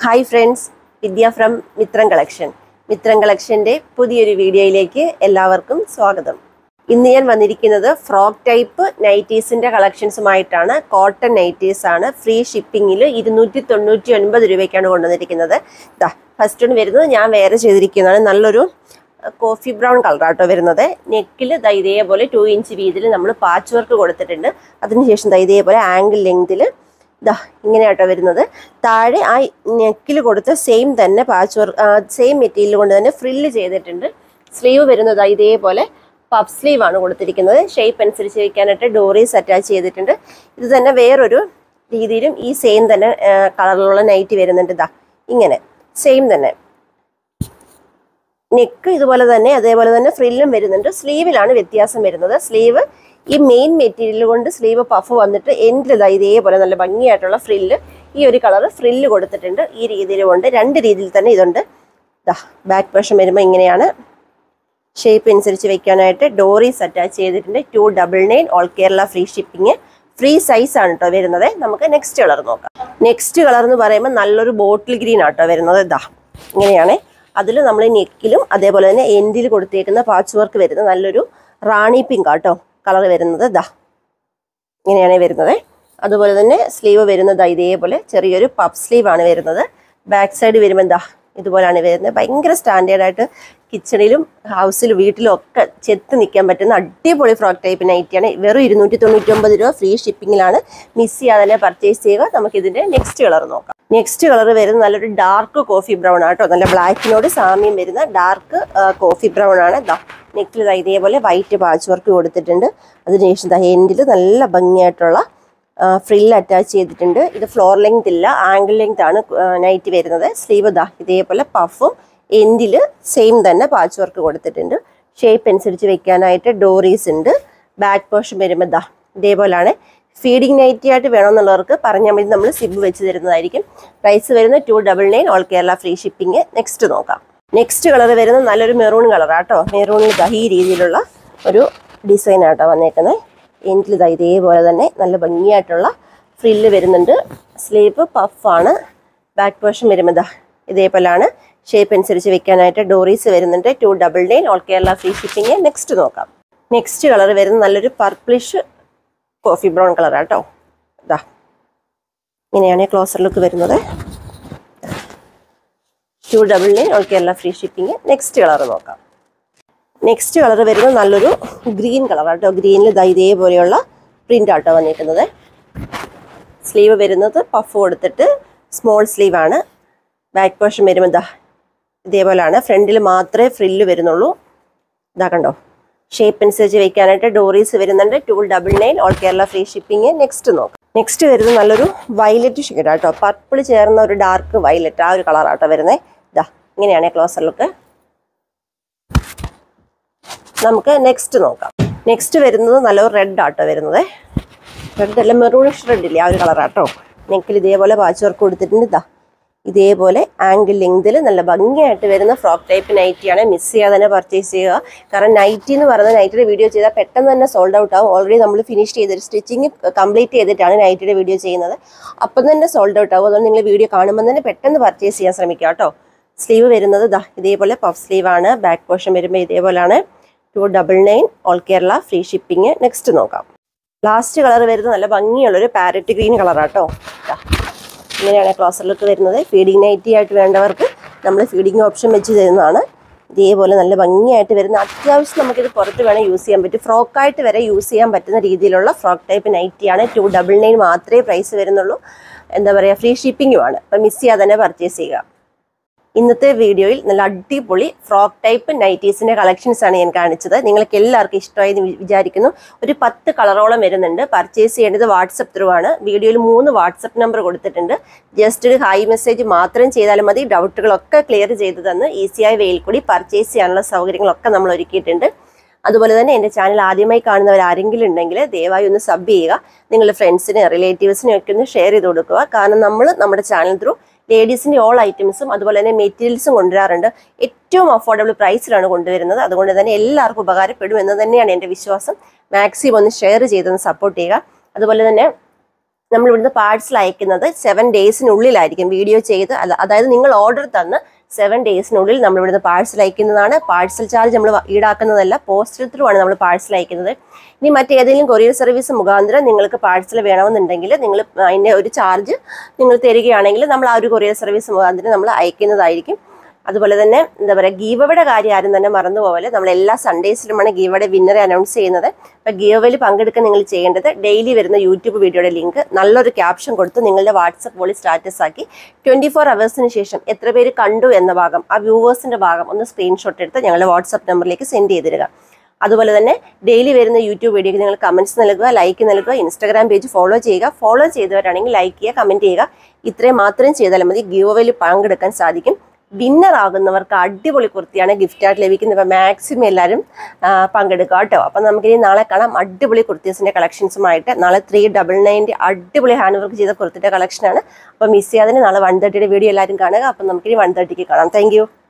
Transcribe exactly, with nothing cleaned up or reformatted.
Hi friends, Vidya from Mitran Collection. Mitran Collection's പുതിയൊരു വീഡിയോയിലേക്ക് എല്ലാവർക്കും സ്വാഗതം. ഇന്ന് ഞാൻ വന്നിരിക്കുന്നത് ഫ്രോക്ക് ടൈപ്പ് നൈറ്റീസിന്റെ കളക്ഷൻസുമായിട്ടാണ്. കോട്ടൺ നൈറ്റീസ് ആണ്. ഫ്രീ ഷിപ്പിംഗിൽ ഇരുന്നൂറ്റി തൊണ്ണൂറ്റി ഒൻപത് രൂപയ്ക്കാണ് കൊണ്ടുവന്നിരിക്കുന്നത്. ദാ ഫസ്റ്റ് ഒന്ന് വരുന്നത് ഞാൻ വേറെ ചെയ്തിരിക്കുന്നതാണ്. നല്ലൊരു കോഫി ബ്രൗൺ കളറാട്ടോ വരുന്നത്. നെക്കിൽ ദാ ഇതേപോലെ ടു ഇഞ്ച് വീതിയിൽ നമ്മൾ പാച്ച് വർക്ക് കൊടുത്തിട്ടുണ്ട്. അതിനുശേഷം ദാ ഇതേപോലെ ആംഗിൾ ലെങ്തിൽ ദാ ഇങ്ങനെയാട്ടോ വരുന്നത്. താഴെ ആ നെക്കിൽ കൊടുത്ത സെയിം തന്നെ പാച്ച് വർക്ക് സെയിം മെറ്റീരിയൽ കൊണ്ട് തന്നെ ഫ്രില്ല് ചെയ്തിട്ടുണ്ട്. സ്ലീവ് വരുന്നത് ഇതേപോലെ പഫ് സ്ലീവ് ആണ് കൊടുത്തിരിക്കുന്നത്. ഷേപ്പ് അനുസരിച്ച് വയ്ക്കാനായിട്ട് ഡോറീസ് അറ്റാച്ച് ചെയ്തിട്ടുണ്ട്. ഇത് തന്നെ വേറൊരു രീതിയിലും ഈ സെയിം തന്നെ കളറിലുള്ള നൈറ്റി വരുന്നുണ്ട്. ഇതാ ഇങ്ങനെ സെയിം തന്നെ നെക്ക് ഇതുപോലെ തന്നെ, അതേപോലെ തന്നെ ഫ്രില്ലും വരുന്നുണ്ട്. സ്ലീവിലാണ് വ്യത്യാസം വരുന്നത്. സ്ലീവ് ഈ മെയിൻ മെറ്റീരിയൽ കൊണ്ട് സ്ലീവ് പഫ് വന്നിട്ട് എൻഡിൽ ഇതേപോലെ നല്ല ഭംഗിയായിട്ടുള്ള ഫ്രില്ല്, ഈ ഒരു കളർ ഫ്രില്ല് കൊടുത്തിട്ടുണ്ട്. ഈ രീതിയിൽ കൊണ്ട് രണ്ട് രീതിയിൽ തന്നെ ഇതുണ്ട്. ദാ ബാക്ക് വശം വരുമ്പോൾ ഇങ്ങനെയാണ്. ഷേപ്പ് അനുസരിച്ച് വെക്കാനായിട്ട് ഡോറീസ് അറ്റാച്ച് ചെയ്തിട്ടുണ്ട്. Two double nine all Kerala free shipping. Free size ആണ് കേട്ടോ വരുന്നത്. നമുക്ക് നെക്സ്റ്റ് കളർ നോക്കാം. നെക്സ്റ്റ് കളർ എന്ന് പറയുമ്പോൾ നല്ലൊരു ബോട്ടിൽ ഗ്രീൻ ആട്ടോ വരുന്നത്. ഇതാ ഇങ്ങനെയാണ്. അതിൽ നമ്മൾ നെക്കിലും അതേപോലെ തന്നെ എൻഡിൽ കൊടുത്തേക്കുന്ന പാച്ച് വർക്ക് വരുന്നത് നല്ലൊരു റാണി പിങ്ക് ആട്ടോ കളർ വരുന്നത്. ദാ ഇങ്ങനെയാണ് വരുന്നത്. അതുപോലെ തന്നെ സ്ലീവ് വരുന്നത് ഇതേപോലെ ചെറിയൊരു പഫ് സ്ലീവ് ആണ് വരുന്നത്. ബാക്ക് സൈഡ് വരുമ്പോൾ എന്താ ഇതുപോലെയാണ് വരുന്നത്. ഭയങ്കര സ്റ്റാൻഡേർഡായിട്ട് കിച്ചണിലും ഹൗസിലും വീട്ടിലും ഒക്കെ ചെത്ത് നിൽക്കാൻ പറ്റുന്ന അടിപൊളി ഫ്രോക്ക് ടൈപ്പ് നൈറ്റിയാണ്. വെറും ഇരുന്നൂറ്റി തൊണ്ണൂറ്റി ഒമ്പത് രൂപ ഫ്രീ ഷിപ്പിങ്ങിലാണ്. മിസ് ചെയ്യാതെ തന്നെ പർച്ചേസ് ചെയ്യുക. നമുക്കിതിൻ്റെ നെക്സ്റ്റ് കളർ നോക്കാം. നെക്സ്റ്റ് കളർ വരുന്നത് നല്ലൊരു ഡാർക്ക് കോഫി ബ്രൗൺ ആട്ടോ. നല്ല ബ്ലാക്കിനോട് സാമ്യം വരുന്ന ഡാർക്ക് കോഫി ബ്രൗൺ ആണ്. ദാ നെക്കിൽ ഇതേപോലെ വൈറ്റ് പാച്ച് വർക്ക് കൊടുത്തിട്ടുണ്ട്. അതിനുശേഷം ദാ എൻഡിൽ നല്ല ഭംഗിയായിട്ടുള്ള ഫ്രില്ല് അറ്റാച്ച് ചെയ്തിട്ടുണ്ട്. ഇത് ഫ്ലോർ ലെങ്ത് ഇല്ല, ആംഗിൾ ലെങ്ത് ആണ് നൈറ്റ് വരുന്നത്. സ്ലീവ് ദാ ഇതേപോലെ പഫും എൻഡിൽ സെയിം തന്നെ പാച്ച് വർക്ക് കൊടുത്തിട്ടുണ്ട്. ഷേപ്പ് അനുസരിച്ച് വെക്കാനായിട്ട് ഡോറീസ് ഉണ്ട്. ബാക്ക് പോർഷൻ വരുമ്പോൾ ദാ ഇതേപോലെയാണ്. ഫീഡിങ് നൈറ്റി ആയിട്ട് വേണമെന്നുള്ളവർക്ക് പറഞ്ഞാൽ മതി, നമ്മൾ സിബ് വെച്ച് തരുന്നതായിരിക്കും. പ്രൈസ് വരുന്നത് two double nine all Kerala free shipping. Next നോക്കാം. നെക്സ്റ്റ് കളർ വരുന്നത് നല്ലൊരു മെറൂൺ കളറാട്ടോ. മെറൂണിൽ ദാ ഈ രീതിയിലുള്ള ഒരു ഡിസൈൻ ആട്ടോ വന്നേക്കുന്നത്. എൻഡിൽ ഇതാ ഇതേപോലെ തന്നെ നല്ല ഭംഗിയായിട്ടുള്ള ഫ്രില്ല് വരുന്നുണ്ട്. സ്ലീവ് പഫാണ്. ബാക്ക് പോർഷൻ വരുമ്പോൾ ദാ ഇതേപോലെയാണ്. ഷേപ്പ് അനുസരിച്ച് വെക്കാനായിട്ട് ഡോറീസ് വരുന്നുണ്ട്. Two double nine all Kerala free shipping. Next നോക്കാം. നെക്സ്റ്റ് കളർ വരുന്നത് നല്ലൊരു പർപ്പിളിഷ് കോഫി ബ്രൗൺ കളറാട്ടോ. ഇതാ ഇങ്ങനെയാണ് ക്ലോസർ ലുക്ക് വരുന്നത്. Two double nine all Kerala free shipping. Next colour നോക്കാം. നെക്സ്റ്റ് കളർ വരുന്നത് നല്ലൊരു ഗ്രീൻ കളറാട്ടോ. ഗ്രീനിൽ ഇതാ ഇതേപോലെയുള്ള പ്രിൻ്റ് ആട്ടോ വന്നിരിക്കുന്നത്. സ്ലീവ് വരുന്നത് പഫ് കൊടുത്തിട്ട് സ്മോൾ സ്ലീവ് ആണ്. ബാക്ക് പോർഷൻ വരുമ്പോൾ ഇതാ ഇതേപോലെയാണ്. ഫ്രണ്ടിൽ മാത്രമേ ഫ്രില്ല് വരുന്നുള്ളൂ. ഇതാ കണ്ടോ. ഷേപ്പ് അനുസരിച്ച് വെക്കാനായിട്ട് ഡോറീസ് വരുന്നുണ്ട്. Two double nine all Kerala free shipping. Next നോക്കാം. നെക്സ്റ്റ് വരുന്നത് നല്ലൊരു വയലറ്റ് ഷെയ്ഡ് ആട്ടോ. പർപ്പിൾ ചേർന്ന ഒരു ഡാർക്ക് വയലറ്റ്, ആ ഒരു കളറാട്ടോ വരുന്നത്. ഇതാ ഇങ്ങനെയാണ് ക്ലോസർ ലുക്ക്. നമുക്ക് നെക്സ്റ്റ് നോക്കാം. നെക്സ്റ്റ് വരുന്നത് നല്ലൊരു റെഡ് ആട്ടോ വരുന്നത്. റെഡ് അല്ല, മെറൂണിഷ് റെഡ് ഇല്ലേ, ആ ഒരു കളറാട്ടോ. നെക്കിൽ ഇതേപോലെ പാച്ച് വർക്ക് കൊടുത്തിട്ടുണ്ട്. ഇതാ ഇതേപോലെ ആംഗിൾ ലെങ്തിൽ നല്ല ഭംഗിയായിട്ട് വരുന്ന ഫ്രോക്ക് ടൈപ്പ് നൈറ്റിയാണ്. മിസ് ചെയ്യാതെ തന്നെ പർച്ചേസ് ചെയ്യുക. കാരണം നൈറ്റി എന്ന് പറയുന്ന നൈറ്റിയുടെ വീഡിയോ ചെയ്താൽ പെട്ടെന്ന് തന്നെ സോൾഡ് ഔട്ട് ആവും. ഓൾറെഡി നമ്മൾ ഫിനിഷ് ചെയ്തിട്ട് സ്റ്റിച്ചിങ് കംപ്ലീറ്റ് ചെയ്തിട്ടാണ് നൈറ്റിയുടെ വീഡിയോ ചെയ്യുന്നത്. അപ്പം തന്നെ സോൾഡ് ഔട്ട് ആവും. അതുകൊണ്ട് നിങ്ങൾ വീഡിയോ കാണുമ്പോൾ തന്നെ പെട്ടെന്ന് പർച്ചേസ് ചെയ്യാൻ ശ്രമിക്കുക കേട്ടോ. സ്ലീവ് വരുന്നത് ദാ ഇതേപോലെ പഫ് സ്ലീവ് ആണ്. ബാക്ക് പോർഷൻ വരുമ്പോൾ ഇതേപോലെയാണ്. Two double nine all Kerala free shipping. Next നോക്കാം. ലാസ്റ്റ് കളർ വരുന്നത് നല്ല ഭംഗിയുള്ളൊരു പാരറ്റ് ഗ്രീൻ കളറാട്ടോ. ഇങ്ങനെയാണ് ക്ലോസർ ലുക്ക് വരുന്നത്. ഫീഡിങ് നൈറ്റി ആയിട്ട് വേണ്ടവർക്ക് നമ്മൾ ഫീഡിങ് ഓപ്ഷൻ വെച്ച് തരുന്നതാണ്. ഇതേപോലെ നല്ല ഭംഗിയായിട്ട് വരുന്ന, അത്യാവശ്യം നമുക്കിത് പുറത്ത് വേണേൽ യൂസ് ചെയ്യാൻ പറ്റും. ഫ്രോക്കായിട്ട് വരെ യൂസ് ചെയ്യാൻ പറ്റുന്ന രീതിയിലുള്ള ഫ്രോക്ക് ടൈപ്പ് നൈറ്റിയാണ്. ടു ഡബിൾ നയൻ മാത്രമേ പ്രൈസ് വരുന്നുള്ളൂ. എന്താ പറയുക, ഫ്രീ ഷിപ്പിങ്ങുമാണ്. അപ്പം മിസ് ചെയ്യാതെ തന്നെ പർച്ചേസ് ചെയ്യുക. ഇന്നത്തെ വീഡിയോയിൽ നല്ല അടിപൊളി ഫ്രോക്ക് ടൈപ്പ് നൈറ്റീസിൻ്റെ കളക്ഷൻസ് ആണ് ഞാൻ കാണിച്ചത്. നിങ്ങൾക്ക് എല്ലാവർക്കും ഇഷ്ടമായി എന്ന് വിചാരിക്കുന്നു. ഒരു പത്ത് കളറോളം വരുന്നുണ്ട്. പർച്ചേസ് ചെയ്യേണ്ടത് വാട്സപ്പ് ത്രൂ ആണ്. വീഡിയോയിൽ മൂന്ന് വാട്സപ്പ് നമ്പർ കൊടുത്തിട്ടുണ്ട്. ജസ്റ്റ് ഒരു ഹായ് മെസ്സേജ് മാത്രം ചെയ്താലും മതി. ഡൗട്ടുകളൊക്കെ ക്ലിയർ ചെയ്ത് തന്ന് ഈസിയായ വേയിൽ കൂടി പർച്ചേസ് ചെയ്യാനുള്ള സൗകര്യങ്ങളൊക്കെ നമ്മൾ ഒരുക്കിയിട്ടുണ്ട്. അതുപോലെ തന്നെ എൻ്റെ ചാനൽ ആദ്യമായി കാണുന്നവർ ആരെങ്കിലും ഉണ്ടെങ്കിൽ ദയവായി ഒന്ന് സബ് ചെയ്യുക. നിങ്ങളുടെ ഫ്രണ്ട്സിന് റിലേറ്റീവ്സിനും ഒക്കെ ഒന്ന് ഷെയർ ചെയ്ത് കൊടുക്കുക. കാരണം നമ്മൾ നമ്മുടെ ചാനൽ ത്രൂ ലേഡീസിൻ്റെ ഓൾ ഐറ്റംസും അതുപോലെ തന്നെ മെറ്റീരിയൽസും കൊണ്ടുവരാറുണ്ട്. ഏറ്റവും അഫോർഡബിൾ പ്രൈസിലാണ് കൊണ്ടുവരുന്നത്. അതുകൊണ്ട് തന്നെ എല്ലാവർക്കും ഉപകാരപ്പെടും എന്ന് തന്നെയാണ് എൻ്റെ വിശ്വാസം. മാക്സിമം ഒന്ന് ഷെയർ ചെയ്തൊന്ന് സപ്പോർട്ട് ചെയ്യുക. അതുപോലെ തന്നെ നമ്മൾ ഇവിടുന്ന് പാഴ്സൽ അയക്കുന്നത് സെവൻ ഡേയ്സിനുള്ളിലായിരിക്കും വീഡിയോ ചെയ്ത്, അതായത് നിങ്ങൾ ഓർഡർ തന്ന് സെവൻ ഡേയ്സിനുള്ളിൽ നമ്മൾ ഇവിടുന്ന് പാഴ്സൽ അയക്കുന്നതാണ്. പാഴ്സൽ ചാർജ് നമ്മൾ ഈടാക്കുന്നതല്ല, പോസ്റ്റൽ ത്രൂ ആണ് നമ്മൾ പാഴ്സൽ അയക്കുന്നത്. ഇനി മറ്റേതെങ്കിലും കൊറിയർ സർവീസ് മുഖാന്തരം നിങ്ങൾക്ക് പാഴ്സൽ വേണമെന്നുണ്ടെങ്കിൽ നിങ്ങൾ അതിൻ്റെ ഒരു ചാർജ് നിങ്ങൾ തരികയാണെങ്കിൽ നമ്മൾ ആ ഒരു കൊറിയർ സർവീസ് മുഖാന്തരം നമ്മൾ അയക്കുന്നതായിരിക്കും. അതുപോലെ തന്നെ എന്താ പറയുക, ഗീവയുടെ കാര്യം ആരും തന്നെ മറന്നു പോകല്. നമ്മൾ എല്ലാ സൺഡേസിലുമാണ് ഗീവയുടെ വിന്നറെ അനൗൺസ് ചെയ്യുന്നത്. അപ്പോൾ ഗീവയിൽ പങ്കെടുക്കാൻ നിങ്ങൾ ചെയ്യേണ്ടത് ഡെയിലി വരുന്ന യൂട്യൂബ് വീഡിയോയുടെ ലിങ്ക് നല്ലൊരു ക്യാപ്ഷൻ കൊടുത്ത് നിങ്ങളുടെ വാട്സപ്പ് വഴി സ്റ്റാറ്റസ് ആക്കി ട്വൻറ്റി ഫോർ അവേഴ്സിന് ശേഷം എത്ര പേര് കണ്ടു എന്ന ഭാഗം, ആ വ്യൂവേഴ്സിൻ്റെ ഭാഗം ഒന്ന് സ്ക്രീൻഷോട്ട് എടുത്ത് ഞങ്ങളുടെ വാട്സപ്പ് നമ്പറിലേക്ക് സെൻഡ് ചെയ്ത് തരിക. അതുപോലെ തന്നെ ഡെയിലി വരുന്ന യൂട്യൂബ് വീഡിയോയ്ക്ക് നിങ്ങൾ കമൻറ്റ്സ് നൽകുക, ലൈക്ക് നൽകുക, ഇൻസ്റ്റാഗ്രാം പേജ് ഫോളോ ചെയ്യുക. ഫോളോ ചെയ്തവരാണെങ്കിൽ ലൈക്ക് ചെയ്യുക, കമൻറ്റ് ചെയ്യുക. ഇത്രയും മാത്രം ചെയ്താൽ മതി, ഗീവയിൽ പങ്കെടുക്കാൻ സാധിക്കും. വിന്നർ ആകുന്നവർക്ക് അടിപൊളി കുർത്തിയാണ് ഗിഫ്റ്റായിട്ട് ലഭിക്കുന്നത്. അപ്പോൾ മാക്സിമം എല്ലാവരും പങ്കെടുക്കുക കേട്ടോ. അപ്പം നമുക്കിനി നാളെ കാണാം അടിപൊളി കുർത്തീസിൻ്റെ കളക്ഷൻസുമായിട്ട്. നാളെ ത്രീ ഡബിൾ നയൻറ്റി അടിപൊളി ഹാൻഡ് വർക്ക് ചെയ്ത കുർത്തിയുടെ കളക്ഷനാണ്. അപ്പോൾ മിസ് ചെയ്യാതെ നാളെ വൺ തേർട്ടിയുടെ വീഡിയോ എല്ലാവരും കാണുക. അപ്പം നമുക്കിനി വൺ തേർട്ടിക്ക് കാണാം. താങ്ക്